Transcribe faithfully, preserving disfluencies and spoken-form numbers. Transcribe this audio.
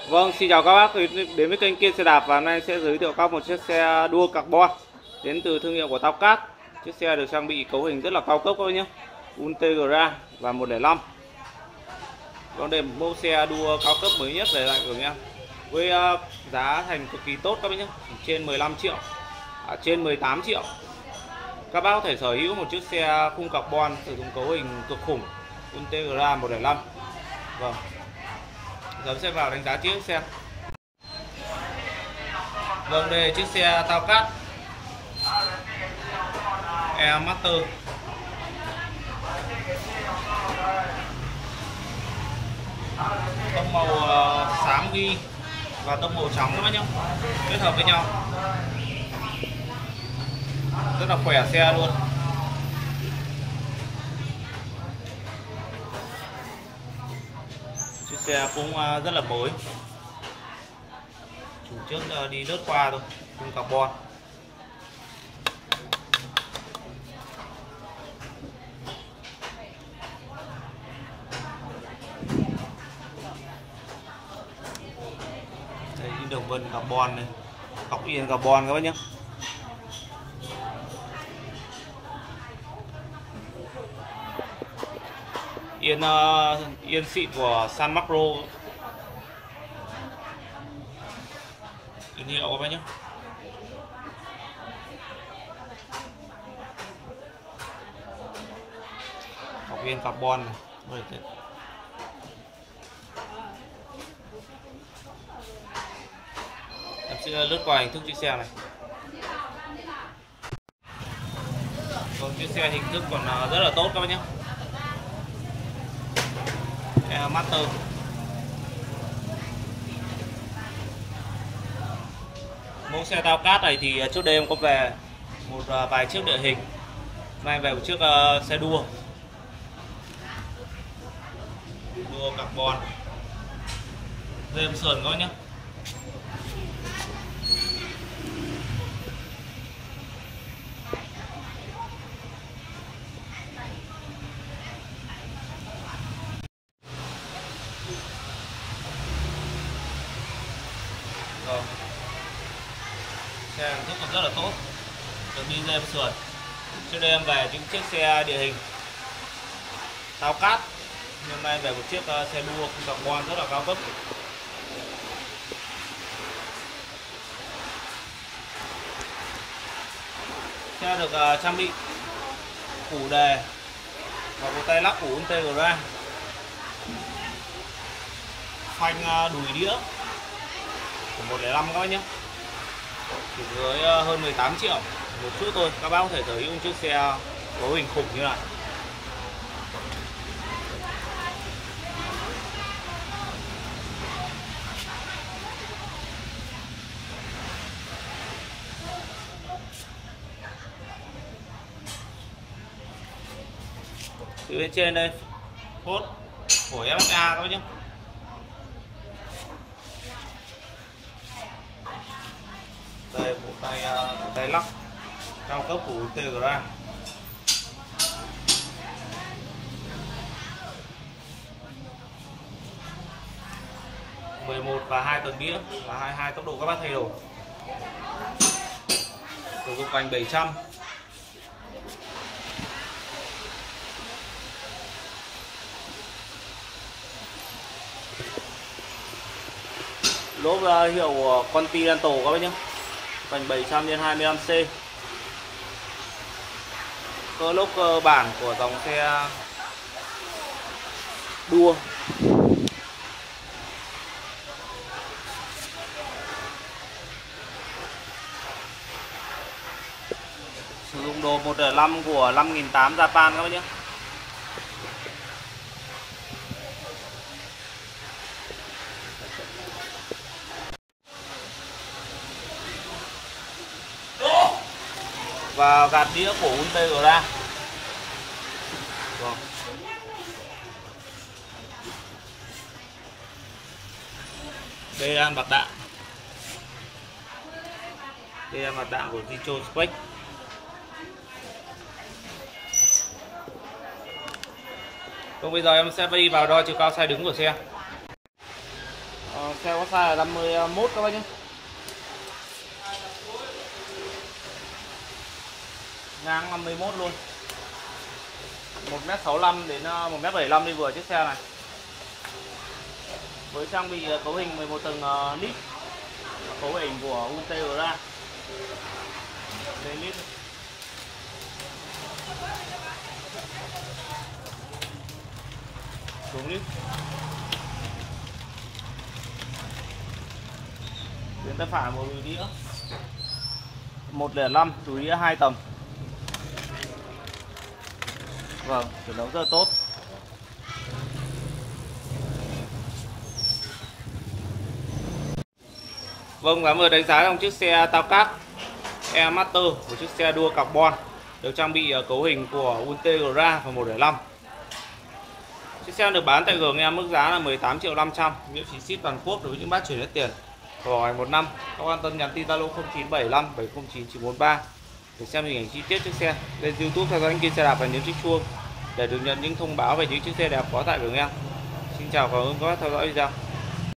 Vâng, xin chào các bác đến với kênh Kiên Xe Đạp, và hôm nay sẽ giới thiệu các một chiếc xe đua carbon đến từ thương hiệu của Tao Cát. Chiếc xe được trang bị cấu hình rất là cao cấp các bác nhé, Ultegra và một không năm. Còn đây một mẫu xe đua cao cấp mới nhất về lại của em, với giá thành cực kỳ tốt các bác nhé, trên mười lăm triệu, à, trên mười tám triệu. Các bác có thể sở hữu một chiếc xe khung carbon sử dụng cấu hình cực khủng Ultegra một không năm. Vâng. Giờ sẽ vào đánh giá chiếc xe. Vâng, đây là chiếc xe Tao Cát Air Master. Tông màu uh, xám ghi và tông màu trắng các bác nhé, kết hợp với nhau rất là khỏe xe luôn. Chiếc xe cũng uh, rất là mới, chủ trước uh, đi lướt qua thôi, khung carbon. Đây, những đường vân carbon này, cọc yên carbon các bác nhé. Yên uh, yên xịn của San Marco, yên hiệu các bác nhé. Cọc yên carbon này. Em sẽ lướt qua hình thức chiếc xe này. Còn chiếc xe hình thức còn rất là tốt các bác nhé. Air Master. Mẫu xe Tao Cát này thì trước đây em có về một vài chiếc địa hình, nay về một chiếc uh, xe đua đua carbon rêm sườn các bác nhé. Rồi. Xe rất còn rất là tốt, được đi rêm sườn. Trước đây em về những chiếc xe địa hình Tao Cát, hôm nay về một chiếc uh, xe đua khung carbon rất là cao cấp. Xe được uh, trang bị củ đề và một tay lắc của Ultegra, phanh uh, đùi đĩa của một không năm các bác nhé, chỉ với uh, hơn mười tám triệu một chút thôi. Các bác có thể sở hữu một chiếc xe cấu hình khủng như này. Từ bên trên đây phốt của ép ét a các bác nhé. Đây một tay một tay lắc cao cấp của Ultegra. mười một và hai tầng đĩa và hai mươi hai tốc độ các bác thay đổi. Sử dụng vành bảy trăm. Lốp uh, hiệu Continental các bác nhé, vành bảy trăm nhân hai mươi lăm C. Cỡ lốp cơ bản của dòng xe đua. Sử dụng đồ một không năm của năm nghìn tám trăm Japan các bác nhé. Và gạt đĩa của Ultegra. Vâng. Đây là bạc đạn. Đây là mặt đạn của Vitro Spec. Còn bây giờ em sẽ đi vào đo chiều cao sai đứng của xe. À, xe có size là năm mươi mốt các bác nhé. Ngang năm mươi mốt luôn. một mét sáu mươi lăm đến một mét bảy mươi lăm đi vừa chiếc xe này. Với trang bị cấu hình mười một tầng uh, lít, cấu hình của Ultegra. Đây lít. Xuống lít. Đến tay phải một túi đĩa một không năm, túi đĩa hai tầng. Vâng, chuyển động rất là tốt. Vâng, và vừa đánh giá trong chiếc xe Tao Cát E Master, một chiếc xe đua carbon được trang bị cấu hình của Ultegra và một không năm. Chiếc xe được bán tại Gường Em mức giá là mười tám triệu năm trăm, miễn phí ship toàn quốc đối với những bác chuyển hết tiền. Bảo hành một năm. Các quan tâm nhắn tin Zalo không chín bảy năm bảy không chín chín bốn ba để xem hình ảnh chi tiết chiếc xe. Lên YouTube theo dõi kênh xe đạp và nhấn chiếc chuông để được nhận những thông báo về những chiếc xe đẹp có tại Gường Em. Xin chào và cảm ơn các bác theo dõi video.